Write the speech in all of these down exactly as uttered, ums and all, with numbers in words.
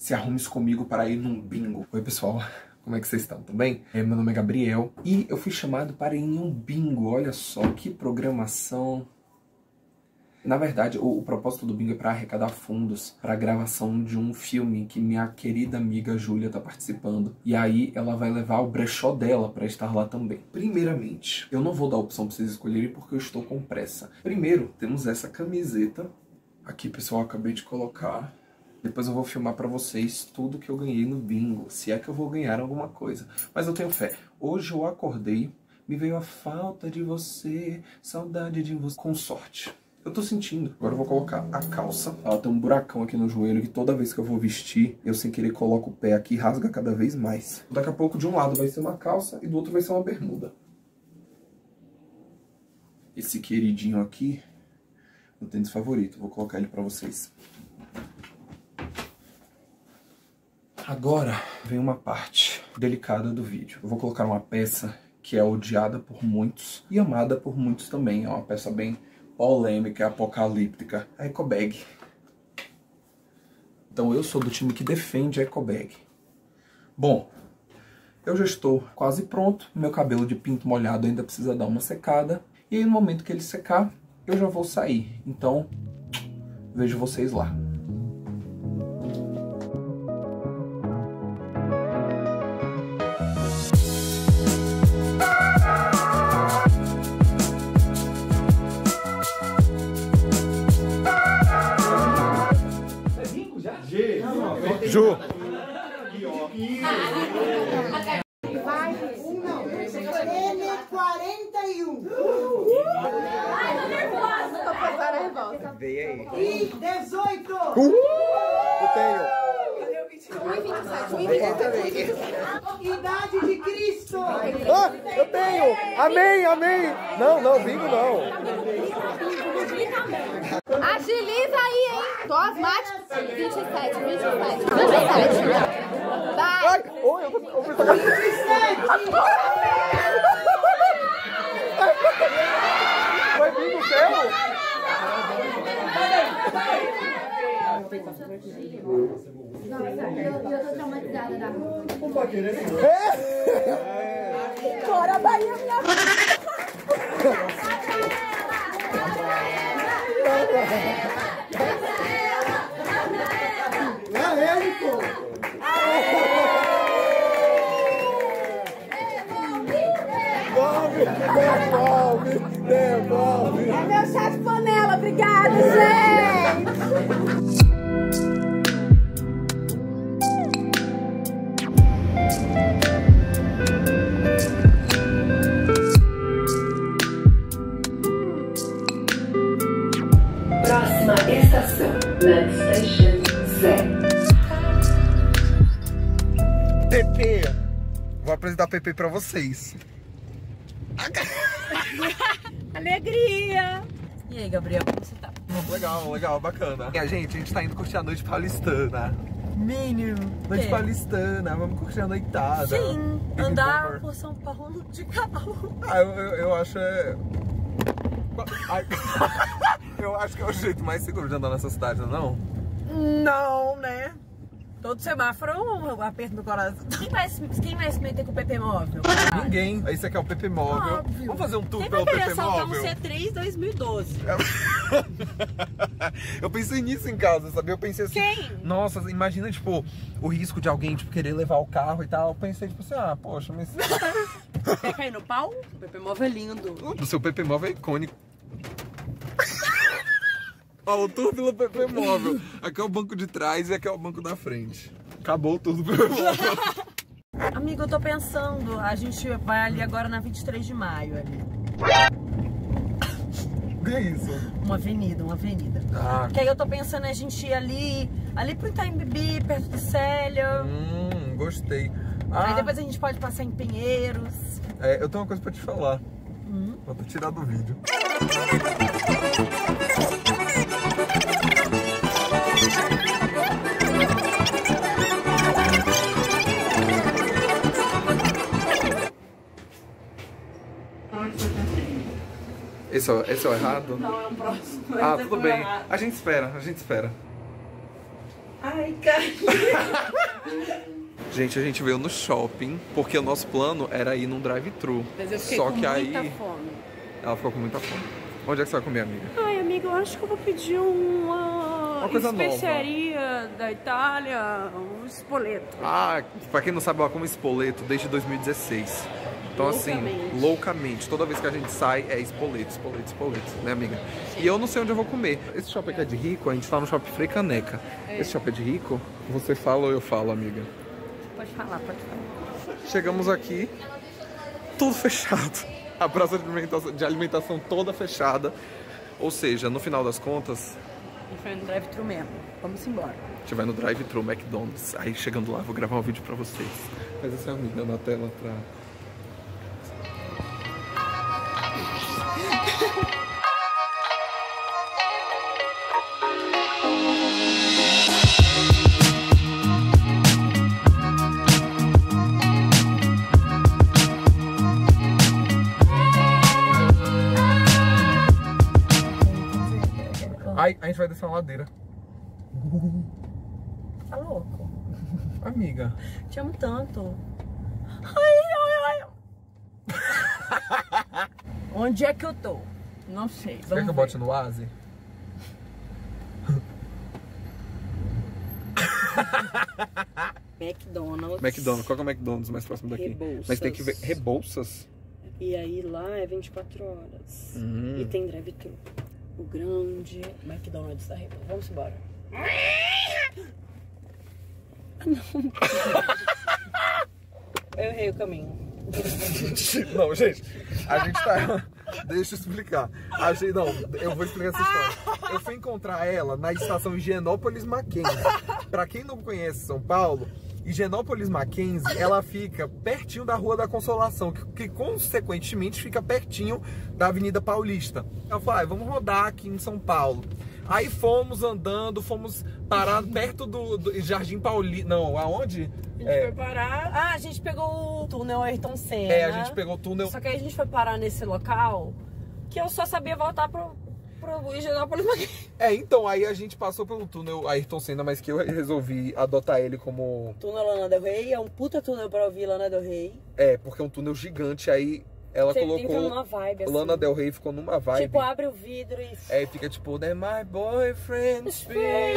se arrume-se comigo para ir num bingo. Oi, pessoal. Como é que vocês estão? Tudo bem? É, meu nome é Gabriel e eu fui chamado para ir em um bingo. Olha só, que programação. Na verdade, o, o propósito do bingo é para arrecadar fundos para a gravação de um filme que minha querida amiga Júlia tá participando. E aí ela vai levar o brechó dela para estar lá também. Primeiramente, eu não vou dar a opção para vocês escolherem porque eu estou com pressa. Primeiro, temos essa camiseta. Aqui, pessoal, eu acabei de colocar. Depois eu vou filmar pra vocês tudo que eu ganhei no bingo, se é que eu vou ganhar alguma coisa. Mas eu tenho fé. Hoje eu acordei, me veio a falta de você, saudade de você, com sorte. Eu tô sentindo. Agora eu vou colocar a calça. Ela tem um buracão aqui no joelho que toda vez que eu vou vestir, eu sem querer coloco o pé aqui e rasga cada vez mais. Daqui a pouco de um lado vai ser uma calça e do outro vai ser uma bermuda. Esse queridinho aqui, meu tênis favorito. Vou colocar ele pra vocês. Agora vem uma parte delicada do vídeo. Eu vou colocar uma peça que é odiada por muitos e amada por muitos também. É uma peça bem polêmica, apocalíptica. A Ecobag. Então eu sou do time que defende a Ecobag. Bom, eu já estou quase pronto. Meu cabelo de pinto molhado ainda precisa dar uma secada. E aí no momento que ele secar, eu já vou sair. Então, vejo vocês lá. Ju. Vai, um não. Ele é quarenta e um. Ai, tô nervosa. Tô passando nervosa. Veio aí. E dezoito. Uh, eu tenho. um e vinte e sete. um e vinte e sete. Idade de Cristo. Ah, eu tenho. Amém, amém. Não, não, bingo não. Agiliza aí, hein? Tô asmático. vinte e sete, vinte e sete. vinte e sete. Vai. Ai, oi, eu vou... Eu vou... vinte e sete. Vai bingo seu? Eu tô traumatizada da rua. Chora, Bahia, minha É ele, pô. Devolve, devolve. É meu chá de panela, obrigada, gente. Próxima estação, Next Station Zé. P P. Vou apresentar P P pra vocês. Alegria! E aí, Gabriel, como você tá? Legal, legal, bacana. E a gente, a gente tá indo curtir a noite paulistana. Mínimo. Noite É. paulistana, vamos curtir a noitada. Sim, Big andar Bumper. por São Paulo de carro. Ah, eu, eu, eu acho é... Ai, eu acho que é o jeito mais seguro de andar nessa cidade, não? Não, né? Todo semáforo é um aperto no coração. Quem vai, se- quem vai se meter com o P P móvel? Ninguém. Aí você quer o P P móvel. Óbvio. Vamos fazer um tour Quem pelo vai P querer P assaltar um móvel? C três dois mil e doze? Eu pensei nisso em casa, sabe? Eu pensei assim... Quem? Nossa, imagina, tipo, o risco de alguém, tipo, querer levar o carro e tal. Eu pensei, tipo assim, ah, poxa, mas... Quer cair no pau? O P P móvel é lindo. O seu P P móvel é icônico. Ó, o tour pelo P P móvel. Aqui é o banco de trás e aqui é o banco da frente. Acabou o tour do P P móvel. Amigo, eu tô pensando, a gente vai ali agora na vinte e três de maio ali. O que é isso? Uma avenida, uma avenida. Ah, Que aí eu tô pensando a gente ir ali, ali pro Itaim Bibi, perto do Célia. hum, gostei. Ah, Aí depois a gente pode passar em Pinheiros. é, eu tenho uma coisa pra te falar. Hum. Vou te tirar do vídeo. Esse é, esse é o errado? Não, é o próximo. Ah, Esse tudo foi bem. errado. A gente espera, a gente espera. Ai, Gente, a gente veio no shopping, porque o nosso plano era ir num drive-thru. Mas eu fiquei Só com que muita aí fome. ela ficou com muita fome. Onde é que você vai comer, amiga? Ai, amiga, eu acho que eu vou pedir uma, Uma coisa especiaria da Itália, um espoleto. Ah, pra quem não sabe, ela come espoleto desde dois mil e dezesseis. Então Loucamente. assim, loucamente, toda vez que a gente sai é espoleto, espoleto, espoleto, né, amiga? E eu não sei onde eu vou comer. Esse shopping aqui é de rico, a gente tá no shopping Frei Caneca. É. Esse shopping é de rico? Você fala ou eu falo, amiga? Pode falar, pode falar. Chegamos aqui, tudo fechado. A praça de alimentação, de alimentação toda fechada. Ou seja, no final das contas, A gente vai no drive-thru mesmo. Vamos embora. a gente vai no drive-thru McDonald's. Aí chegando lá, eu vou gravar um vídeo pra vocês. Faz essa amiga na tela pra... Ai, a gente vai descer uma ladeira. Tá louco? Amiga. Te amo tanto. Ai, ai, ai. Onde é que eu tô? Não sei. Quer Vamos que eu ver. bote no Oasis? McDonald's. McDonald's. Qual que é o McDonald's mais próximo daqui? Rebouças. Mas tem que ver... Rebouças? E aí lá é vinte e quatro horas. Hum. E tem drive-thru. O grande McDonald's da Rebouças. Vamos embora. Eu errei o caminho. Não, gente, a gente tá... Deixa eu explicar. A gente, não, eu vou explicar essa história. Eu fui encontrar ela na estação Higienópolis Mackenzie. Pra quem não conhece São Paulo, Higienópolis Mackenzie, ela fica pertinho da Rua da Consolação, que, que consequentemente fica pertinho da Avenida Paulista. Ela falou, ah, vamos rodar aqui em São Paulo. Aí fomos andando, fomos parar perto do, do Jardim Paulista. Não, aonde? A gente foi parar. Ah, a gente pegou o túnel Ayrton Senna. É, a gente pegou o túnel. Só que aí a gente foi parar nesse local que eu só sabia voltar pro, pro Higienópolis Mackenzie. É, então, aí a gente passou pelo túnel Ayrton Senna, mas que eu resolvi adotar ele como... Túnel Lana Del Rey, é um puta túnel pra ouvir Lana Del Rey. É, porque é um túnel gigante, aí ela Você colocou... entra numa vibe, assim. Lana Del Rey ficou numa vibe. Tipo, abre o vidro e... É, fica tipo, "They're my boyfriend's pretty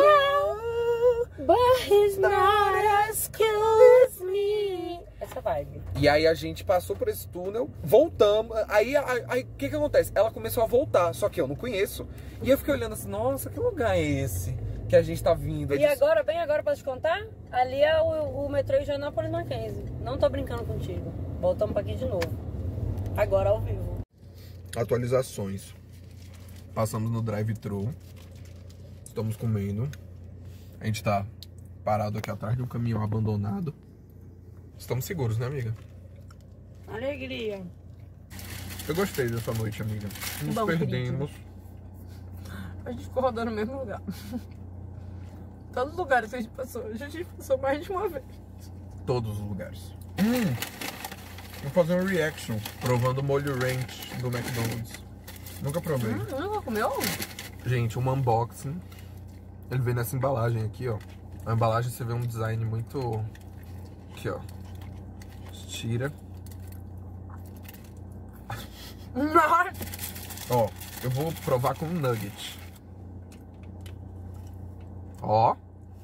But he's not as cool as me. Essa vibe. E aí a gente passou por esse túnel, voltamos, aí o que que acontece? Ela começou a voltar, só que eu não conheço. E eu fiquei olhando assim, nossa, que lugar é esse que a gente tá vindo? Eu E disse, agora, bem agora, pra te contar, ali é o, o metrô Higienópolis Mackenzie. Não tô brincando contigo. Voltamos pra aqui de novo. Agora ao vivo. atualizações. Passamos no drive-thru. Estamos comendo. A gente tá parado aqui atrás de um caminhão abandonado. Estamos seguros, né, amiga? Alegria. Eu gostei dessa noite, amiga. Nos Bom, perdemos. A gente ficou rodando no mesmo lugar. Todos os lugares que a gente passou, a gente passou mais de uma vez. Todos os lugares. Hum, vou fazer um reaction provando o molho ranch do McDonald's. Nunca provei. Hum, nunca comeu? Gente, um unboxing. Ele vem nessa embalagem aqui, ó. A embalagem você vê um design muito... Aqui, ó. Tira. Ó, eu vou provar com um nugget. Ó.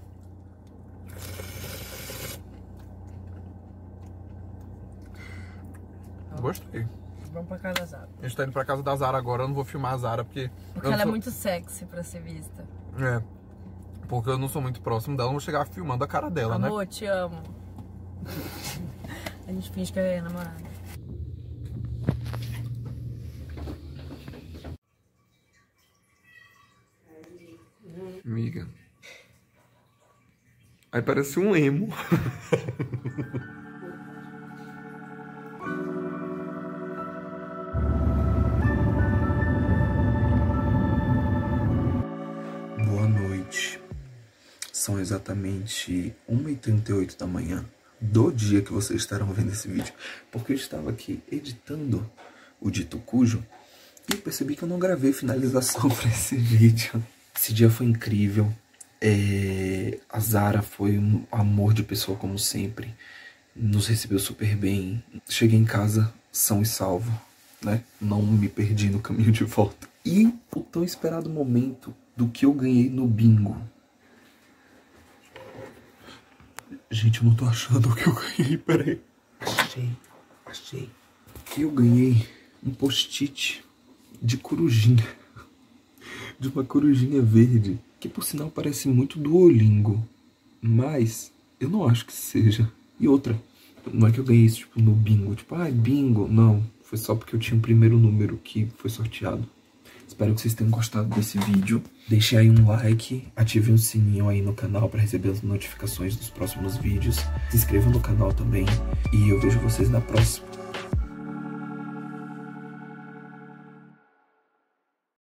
Gostei. Vamos pra casa da Zara. A gente tá indo pra casa da Zara agora. Eu não vou filmar a Zara porque... Porque eu ela não é sou... muito sexy pra ser vista. É. Porque eu não sou muito próximo dela. Eu não vou chegar filmando a cara dela, né? Amor, te amo. A gente finge que é namorada. Amiga. Aí parece um emo. Boa noite. São exatamente uma e trinta e oito da manhã do dia que vocês estarão vendo esse vídeo. Porque eu estava aqui editando o Dito Cujo e percebi que eu não gravei finalização para esse vídeo. Esse dia foi incrível. É, a Zara foi um amor de pessoa como sempre. Nos recebeu super bem. Cheguei em casa são e salvo, né? Não me perdi no caminho de volta. E o tão esperado momento do que eu ganhei no bingo. Gente, eu não tô achando o que eu ganhei, peraí. Achei, achei. Eu ganhei um post-it de corujinha. De uma corujinha verde. Que por sinal parece muito Duolingo. Mas eu não acho que seja. E outra, não é que eu ganhei isso tipo no bingo. Tipo, ah, bingo. Não, foi só porque eu tinha o primeiro número que foi sorteado. Espero que vocês tenham gostado desse vídeo. Deixem aí um like, ativem o sininho aí no canal para receber as notificações dos próximos vídeos. Se inscrevam no canal também. E eu vejo vocês na próxima.